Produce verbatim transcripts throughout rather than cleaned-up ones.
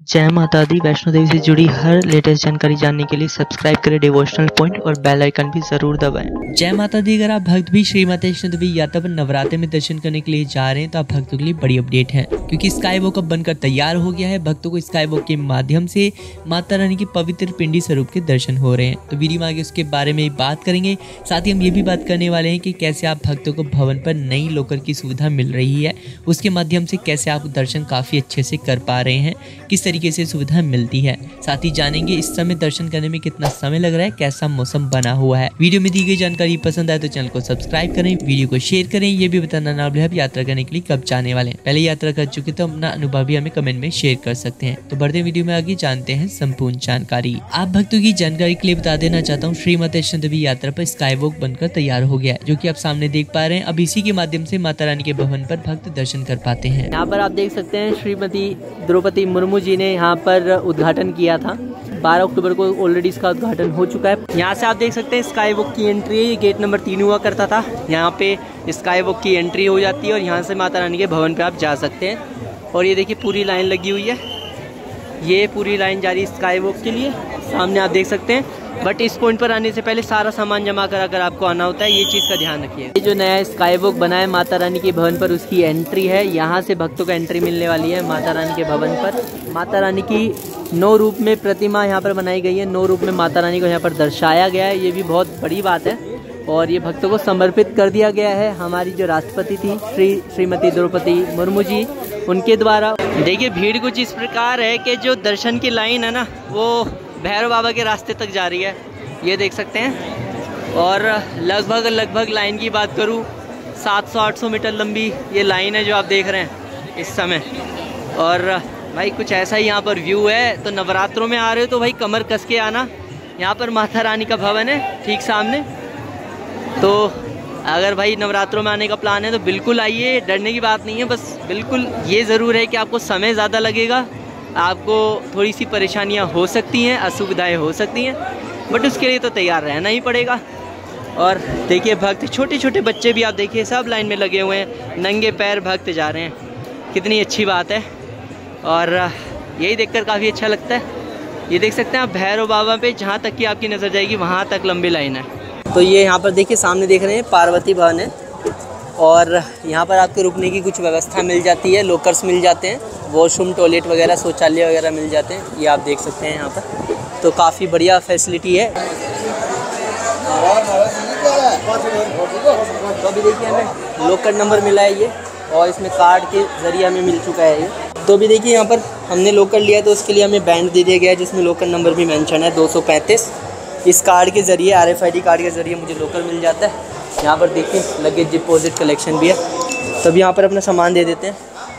जय माता दी। वैष्णो देवी से जुड़ी हर लेटेस्ट जानकारी जानने के लिए सब्सक्राइब करें डिवोशनल पॉइंट और बेल आइकन भी जरूर दबाएं। जय माता दी। अगर आप भक्त भी श्री माता वैष्णो देवी यात्रा पर नवरात्रे में दर्शन करने के लिए जा रहे हैं तो आप भक्तों के लिए बड़ी अपडेट है, क्योंकि स्काई वॉक अब बनकर तैयार हो गया है। भक्तों को स्काई वॉक के माध्यम से माता रानी की पवित्र पिंडी स्वरूप के दर्शन हो रहे हैं। तो वीडियो में आगे उसके बारे में बात करेंगे। साथ ही हम ये भी बात करने वाले हैं कि कैसे आप भक्तों को भवन पर नई लॉकर की सुविधा मिल रही है, उसके माध्यम से कैसे आप दर्शन काफी अच्छे से कर पा रहे हैं, किस तरीके से सुविधा मिलती है। साथ ही जानेंगे इस समय दर्शन करने में कितना समय लग रहा है, कैसा मौसम बना हुआ है। वीडियो में दी गई जानकारी पसंद आए तो चैनल को सब्सक्राइब करें, वीडियो को शेयर करें। ये भी बताना ना भूलें आप यात्रा करने के लिए कब जाने वाले हैं। पहले यात्रा कर चुके तो अपना अनुभव भी हमें कमेंट में शेयर कर सकते हैं। तो बढ़ते वीडियो में आगे जानते हैं संपूर्ण जानकारी। आप भक्तों की जानकारी के लिए बता देना चाहता हूँ, श्री माता वैष्णो देवी यात्रा पर स्काई वॉक बनकर तैयार हो गया है, जो की आप सामने देख पा रहे हैं। अब इसी के माध्यम से माता रानी के भवन पर भक्त दर्शन कर पाते हैं। यहाँ पर आप देख सकते हैं श्रीमती द्रौपदी मुर्मू जी ने यहाँ पर उद्घाटन किया था। बारह अक्टूबर को ऑलरेडी इसका उद्घाटन हो चुका है। यहाँ से आप देख सकते हैं स्काई वॉक की एंट्री है। ये गेट नंबर तीन हुआ करता था। यहाँ पे स्काई वॉक की एंट्री हो जाती है और यहाँ से माता रानी के भवन पे आप जा सकते हैं। और ये देखिए पूरी लाइन लगी हुई है, ये पूरी लाइन जा रही है स्काई वॉक के लिए। सामने आप देख सकते हैं। बट इस पॉइंट पर आने से पहले सारा सामान जमा करा कर आपको आना होता है, ये चीज़ का ध्यान रखिए। ये जो नया स्काई वॉक बना है माता रानी के भवन पर, उसकी एंट्री है। यहाँ से भक्तों को एंट्री मिलने वाली है माता रानी के भवन पर। माता रानी की नौ रूप में प्रतिमा यहाँ पर बनाई गई है। नौ रूप में माता रानी को यहाँ पर दर्शाया गया है, ये भी बहुत बड़ी बात है। और ये भक्तों को समर्पित कर दिया गया है। हमारी जो राष्ट्रपति थी श्री श्रीमती द्रौपदी मुर्मू जी, उनके द्वारा। देखिए भीड़ कुछ इस प्रकार है कि जो दर्शन की लाइन है ना, वो भैरव बाबा के रास्ते तक जा रही है, ये देख सकते हैं। और लगभग लगभग लाइन की बात करूँ सात सौ आठ सौ मीटर लंबी ये लाइन है जो आप देख रहे हैं इस समय। और भाई कुछ ऐसा ही यहाँ पर व्यू है। तो नवरात्रों में आ रहे हो तो भाई कमर कस के आना। यहाँ पर माता रानी का भवन है ठीक सामने। तो अगर भाई नवरात्रों में आने का प्लान है तो बिल्कुल आइए, डरने की बात नहीं है। बस बिल्कुल ये ज़रूर है कि आपको समय ज़्यादा लगेगा, आपको थोड़ी सी परेशानियां हो सकती हैं, असुविधाएं हो सकती हैं, बट उसके लिए तो तैयार रहना ही पड़ेगा। और देखिए भक्त, छोटे छोटे बच्चे भी आप देखिए सब लाइन में लगे हुए हैं, नंगे पैर भक्त जा रहे हैं, कितनी अच्छी बात है। और यही देखकर काफ़ी अच्छा लगता है। ये देख सकते हैं आप भैरव बाबा पे, जहाँ तक कि आपकी नज़र जाएगी वहाँ तक लंबी लाइन है। तो ये यहाँ पर देखिए सामने देख रहे हैं पार्वती भवन है। और यहाँ पर आपको रुकने की कुछ व्यवस्था मिल जाती है, लॉकर्स मिल जाते हैं, वॉशरूम टॉयलेट वगैरह शौचालय वगैरह मिल जाते हैं, ये आप देख सकते हैं यहाँ पर। तो काफ़ी बढ़िया फैसिलिटी है। तो अभी देखिए हमें लॉकर नंबर मिला है ये, और इसमें कार्ड के ज़रिए हमें मिल चुका है ये। तो अभी देखिए यहाँ पर हमने लॉकर लिया है तो उसके लिए हमें बैंड दे दिया गया है जिसमें लॉकर नंबर भी मेंशन है दो सौ पैंतीस। इस कार्ड के ज़रिए, R F I D card के ज़रिए मुझे लॉकर मिल जाता है। यहाँ पर देखिए लगेज डिपॉजिट कलेक्शन भी है। तब यहाँ पर अपना सामान दे देते हैं।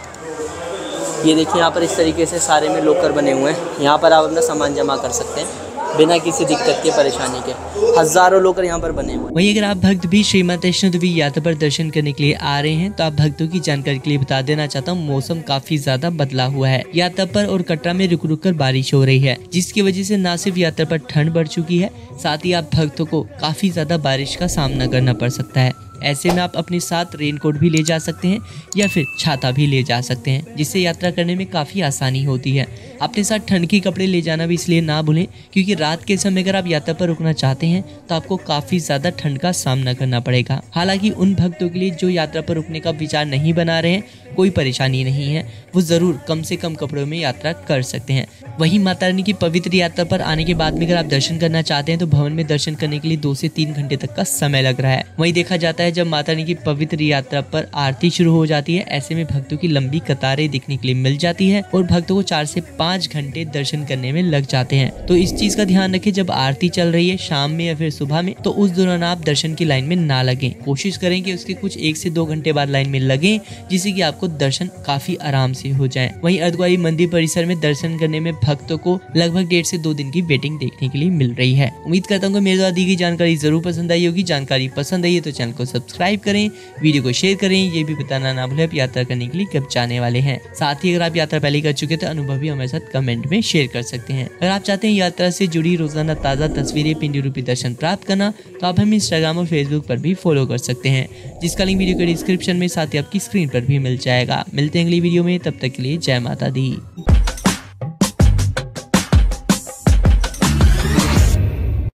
ये देखिए यहाँ पर इस तरीके से सारे में लॉकर बने हुए हैं। यहाँ पर आप अपना सामान जमा कर सकते हैं बिना किसी दिक्कत के, परेशानी के। हजारों लॉकर यहाँ पर बने हुए हैं। वहीं अगर आप भक्त भी श्री माता वैष्णो देवी यात्रा पर दर्शन करने के लिए आ रहे हैं तो आप भक्तों की जानकारी के लिए बता देना चाहता हूँ, मौसम काफी ज्यादा बदला हुआ है। यात्रा पर और कटरा में रुक रुक कर बारिश हो रही है, जिसकी वजह से न सिर्फ यात्रा पर ठंड बढ़ चुकी है, साथ ही आप भक्तों को काफी ज्यादा बारिश का सामना करना पड़ सकता है। ऐसे में आप अपने साथ रेनकोट भी ले जा सकते हैं या फिर छाता भी ले जा सकते हैं, जिससे यात्रा करने में काफ़ी आसानी होती है। अपने साथ ठंड के कपड़े ले जाना भी इसलिए ना भूलें, क्योंकि रात के समय अगर आप यात्रा पर रुकना चाहते हैं तो आपको काफ़ी ज़्यादा ठंड का सामना करना पड़ेगा। हालांकि उन भक्तों के लिए जो यात्रा पर रुकने का विचार नहीं बना रहे हैं, कोई परेशानी नहीं है, वो ज़रूर कम से कम कपड़ों में यात्रा कर सकते हैं। वहीं माता रानी की पवित्र यात्रा पर आने के बाद में अगर आप दर्शन करना चाहते हैं तो भवन में दर्शन करने के लिए दो से तीन घंटे तक का समय लग रहा है। वहीं देखा जाता है जब माता रानी की पवित्र यात्रा पर आरती शुरू हो जाती है, ऐसे में भक्तों की लंबी कतारें दिखने के लिए मिल जाती है और भक्तों को चार से पाँच घंटे दर्शन करने में लग जाते हैं। तो इस चीज का ध्यान रखें, जब आरती चल रही है शाम में या फिर सुबह में, तो उस दौरान आप दर्शन की लाइन में ना लगें। कोशिश करें कि उसके कुछ एक से दो घंटे बाद लाइन में लगें, जिससे कि आपको दर्शन काफी आराम से हो जाए। वहीं अर्धकुंवारी मंदिर परिसर में दर्शन करने में भक्तों को लगभग डेढ़ से दो दिन की वेटिंग देखने के लिए मिल रही है। उम्मीद करता हूँ मेरे द्वारा दी गई जानकारी जरूर पसंद आई होगी। जानकारी पसंद आई है तो चैनल को सब्सक्राइब करें, वीडियो को शेयर करें। ये भी बताना ना भूलें आप यात्रा करने के लिए कब जाने वाले हैं। साथ ही अगर आप यात्रा पहले कर चुके तो अनुभव भी हमारे साथ कमेंट में शेयर कर सकते हैं। अगर आप चाहते हैं यात्रा से जुड़ी रोजाना ताज़ा तस्वीरें, पिंडी रूपी दर्शन प्राप्त करना, तो आप हमें इंस्टाग्राम और फेसबुक पर भी फॉलो कर सकते हैं, जिसका लिंक वीडियो के डिस्क्रिप्शन में साथ ही आपकी स्क्रीन पर भी मिल जाएगा। मिलते हैं अगली वीडियो में, तब तक के लिए जय माता दी।